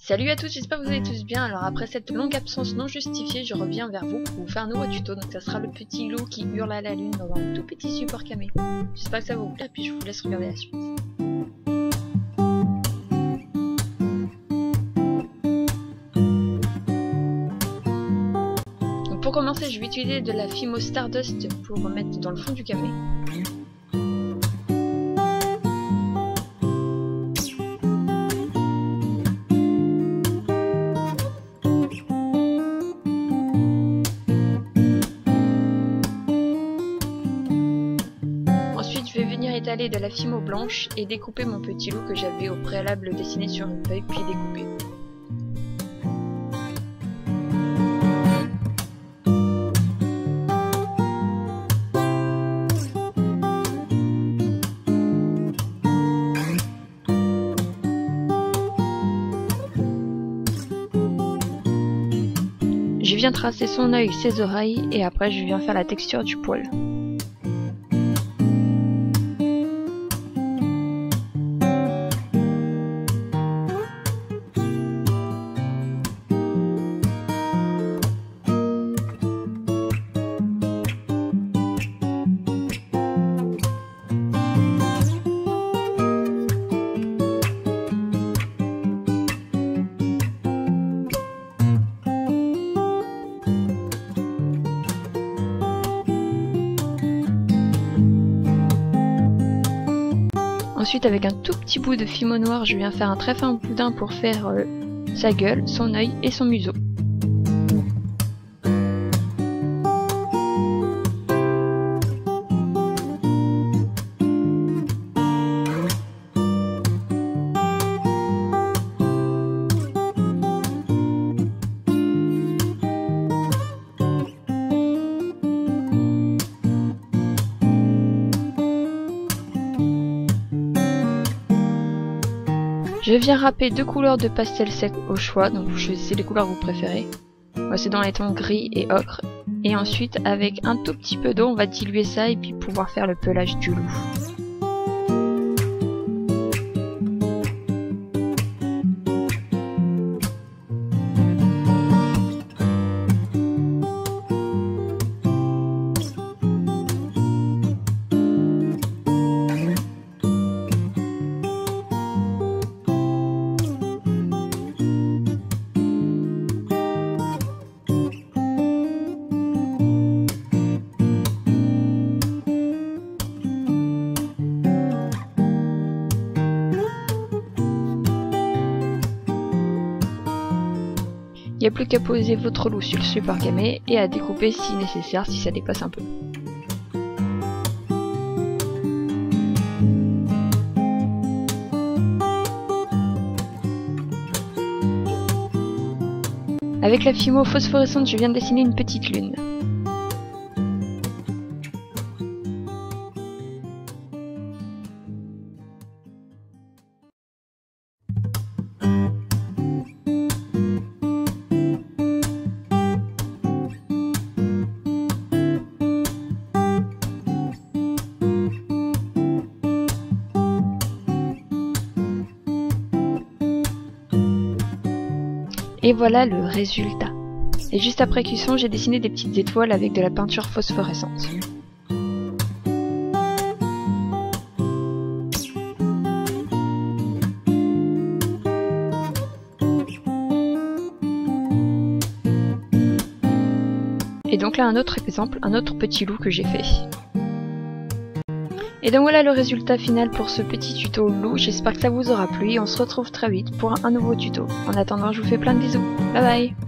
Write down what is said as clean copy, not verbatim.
Salut à tous, j'espère que vous allez tous bien. Alors après cette longue absence non justifiée, je reviens vers vous pour vous faire un nouveau tuto. Donc ça sera le petit loup qui hurle à la lune dans un tout petit support camé. J'espère que ça va vous plaire, puis je vous laisse regarder la suite. Donc pour commencer, je vais utiliser de la Fimo Stardust pour mettre dans le fond du camé. Ensuite, je vais venir étaler de la Fimo blanche et découper mon petit loup que j'avais au préalable dessiné sur une feuille puis découpé. Je viens tracer son œil, ses oreilles et après je viens faire la texture du poil. Ensuite, avec un tout petit bout de Fimo noir, je viens faire un très fin boudin pour faire sa gueule, son œil et son museau. Je viens râper deux couleurs de pastel sec au choix, donc vous choisissez les couleurs que vous préférez. Moi c'est dans les tons gris et ocre. Et ensuite avec un tout petit peu d'eau on va diluer ça et puis pouvoir faire le pelage du loup. Il n'y a plus qu'à poser votre loup sur le support camé et à découper si nécessaire si ça dépasse un peu. Avec la Fimo phosphorescente, je viens de dessiner une petite lune. Et voilà le résultat. Et juste après cuisson, j'ai dessiné des petites étoiles avec de la peinture phosphorescente. Et donc là un autre exemple, un autre petit loup que j'ai fait. Et donc voilà le résultat final pour ce petit tuto loup, j'espère que ça vous aura plu et on se retrouve très vite pour un nouveau tuto. En attendant, je vous fais plein de bisous, bye bye.